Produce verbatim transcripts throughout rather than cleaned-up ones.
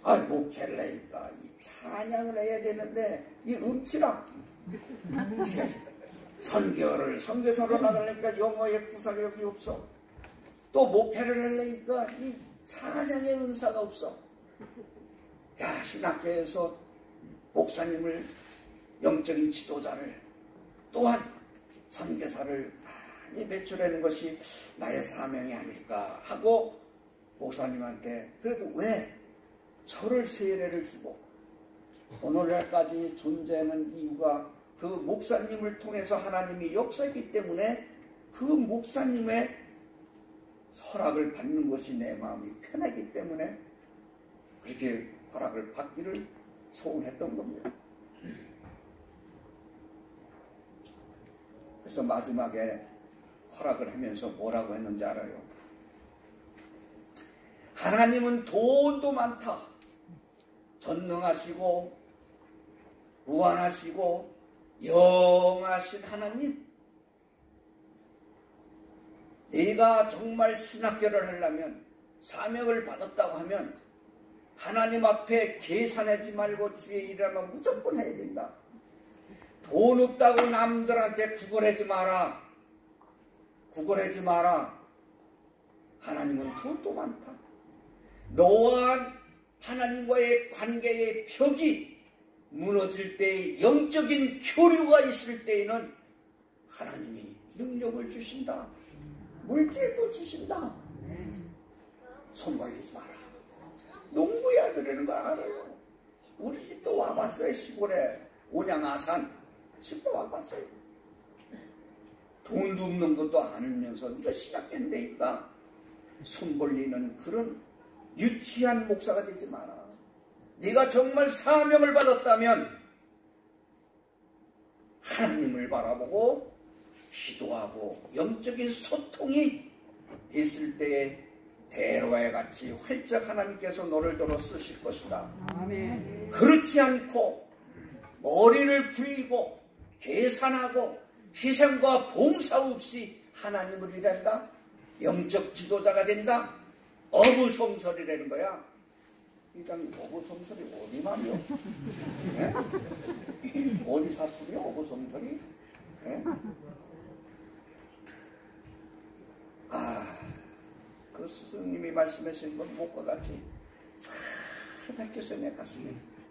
아, 목회를 하니까 이 찬양을 해야 되는데 이 음치라. 선교를 선교사로 나가려니까 영어에 구사력이 없어. 또 목회를 하려니까 이 찬양의 은사가 없어. 야, 신학교에서 목사님을, 영적인 지도자를, 또한 선교사를 많이 배출하는 것이 나의 사명이 아닐까 하고 목사님한테 그래도 왜 저를 세례를 주고 오늘날까지 존재하는 이유가 그 목사님을 통해서 하나님이 역사했기 때문에 그 목사님의 허락을 받는 것이 내 마음이 편하기 때문에 그렇게 허락을 받기를 소원했던 겁니다. 그래서 마지막에 허락을 하면서 뭐라고 했는지 알아요? 하나님은 돈도 많다. 전능하시고 무한하시고 영하신 하나님, 네가 정말 신학교를 하려면, 사명을 받았다고 하면 하나님 앞에 계산하지 말고 주의 일하면 무조건 해야 된다. 돈 없다고 남들한테 구걸하지 마라. 구걸하지 마라. 하나님은 돈도 많다. 너와 하나님과의 관계의 벽이 무너질 때, 영적인 교류가 있을 때에는 하나님이 능력을 주신다. 물질도 주신다. 손 벌리지 마라. 농부야 그러는 거 알아요. 우리 집도 와봤어요. 시골에 온양아산 집도 와봤어요. 돈도 없는 것도 않으면서 네가 시작된다니까 손 벌리는 그런 유치한 목사가 되지 마라. 네가 정말 사명을 받았다면 하나님을 바라보고 기도하고 영적인 소통이 됐을 때에 대로와 같이 활짝 하나님께서 너를 들어 쓰실 것이다. 아멘. 그렇지 않고 머리를 굴리고 계산하고 희생과 봉사 없이 하나님을 일한다. 영적 지도자가 된다. 어부성설이라는 거야. 이장 어부성설이 어디 말이요? 네? 어디 사투리요? 어부성설이? 네? 아, 그 스승님이 말씀하신 건 목과 같이 잘 뺏겼어요. 내 가슴에.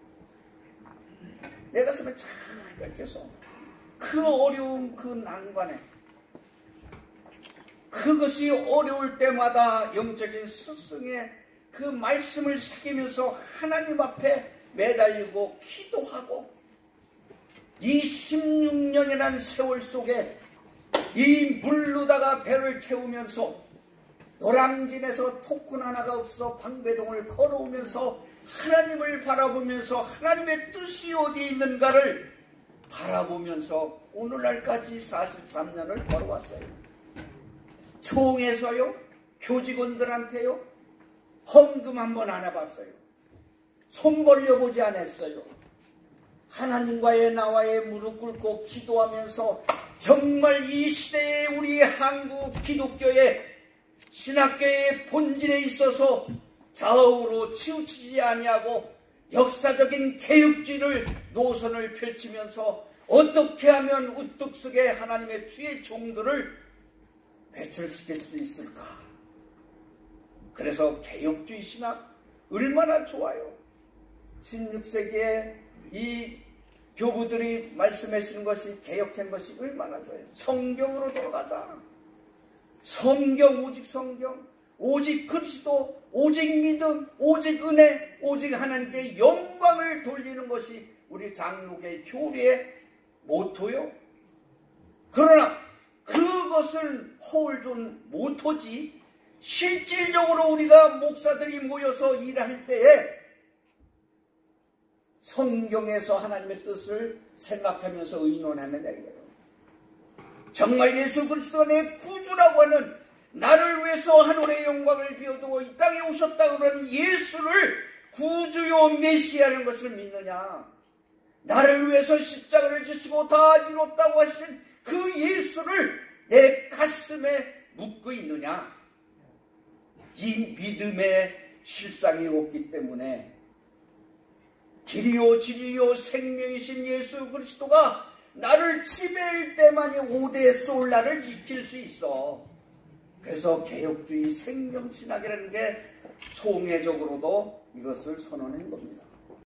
내 가슴에 잘 뺏겨서 그 어려운 그 난관에, 그것이 어려울 때마다 영적인 스승의 그 말씀을 새기면서 하나님 앞에 매달리고 기도하고 이 십육 년이라는 세월 속에 이 물로다가 배를 채우면서 노량진에서 토큰 하나가 없어 방배동을 걸어오면서 하나님을 바라보면서 하나님의 뜻이 어디 있는가를 바라보면서 오늘날까지 사십삼 년을 걸어왔어요. 총에서요, 교직원들한테요, 헌금 한번 안 해봤어요. 손 벌려보지 않았어요. 하나님과의 나와의 무릎 꿇고 기도하면서 정말 이 시대에 우리 한국 기독교의 신학교의 본질에 있어서 좌우로 치우치지 아니하고 역사적인 개혁주의를 노선을 펼치면서 어떻게 하면 우뚝 서게 하나님의 주의 종들을 배출시킬 수 있을까? 그래서 개혁주의 신학 얼마나 좋아요. 십육 세기에 이 교부들이 말씀하시는 것이, 개혁한 것이 얼마나 좋아요. 성경으로 돌아가자. 성경, 오직 성경, 오직 그리스도, 오직 믿음, 오직 은혜, 오직 하나님께 영광을 돌리는 것이 우리 장로교의 교리의 모토요. 그러나 그것을 허울존 모토지, 실질적으로 우리가 목사들이 모여서 일할 때에 성경에서 하나님의 뜻을 생각하면서 의논하면 되겠어요. 정말 예수 그리스도가 내 구주라고 하는, 나를 위해서 하늘의 영광을 비워두고 이 땅에 오셨다고 하는 예수를 구주요 메시아라는 것을 믿느냐? 나를 위해서 십자가를 지시고 다 이뤘다고 하신 그 예수를 내 가슴에 묻고 있느냐? 이 믿음의 실상이 없기 때문에 길이요 진리요 생명이신 예수 그리스도가 나를 지배할 때만이 오대 솔라를 지킬 수 있어. 그래서 개혁주의 생명신학이라는 게 총회적으로도 이것을 선언한 겁니다.